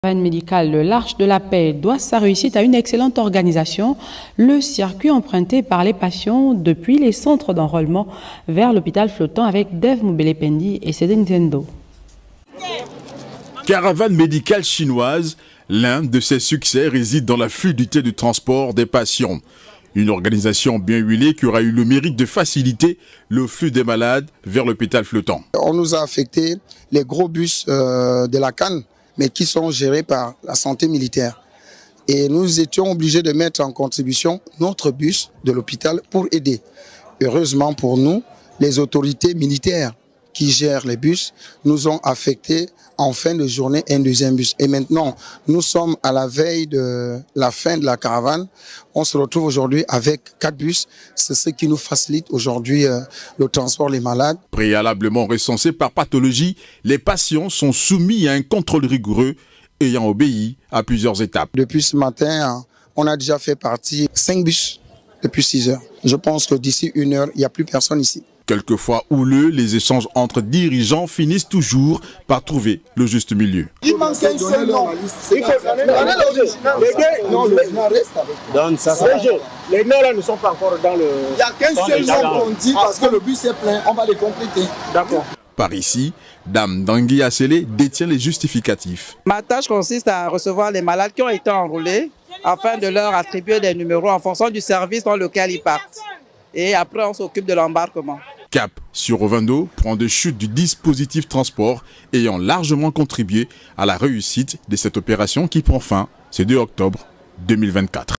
Caravane médicale l'Arche de la Paix doit sa réussite à une excellente organisation, le circuit emprunté par les patients depuis les centres d'enrôlement vers l'hôpital flottant avec Dave Moubele-Pendi et Cédric Nzendo. Caravane médicale chinoise, l'un de ses succès réside dans la fluidité du transport des patients. Une organisation bien huilée qui aura eu le mérite de faciliter le flux des malades vers l'hôpital flottant. On nous a affecté les gros bus de la CAN, mais qui sont gérés par la santé militaire. Et nous étions obligés de mettre en contribution notre bus de l'hôpital pour aider. Heureusement pour nous, les autorités militaires qui gèrent les bus nous ont affecté en fin de journée un deuxième bus. Et maintenant, nous sommes à la veille de la fin de la caravane. On se retrouve aujourd'hui avec 4 bus. C'est ce qui nous facilite aujourd'hui le transport des malades. Préalablement recensés par pathologie, les patients sont soumis à un contrôle rigoureux ayant obéi à plusieurs étapes. Depuis ce matin, on a déjà fait partie 5 bus depuis 6 heures. Je pense que d'ici 1 heure, il n'y a plus personne ici. Quelquefois houleux, les échanges entre dirigeants finissent toujours par trouver le juste milieu. Il manque un seul nom. Il faut les noms là ne sont pas encore dans le... Il n'y a qu'un seul nom qu'on dit parce que le bus est plein, on va les compléter. D'accord. Par ici, Dame Dangui Assélé détient les justificatifs. Ma tâche consiste à recevoir les malades qui ont été enrôlés afin de leur attribuer des numéros en fonction du service dans lequel ils partent. Et après, on s'occupe de l'embarquement. Cap sur Ovando, point de chute du dispositif transport ayant largement contribué à la réussite de cette opération qui prend fin ce 2 octobre 2024.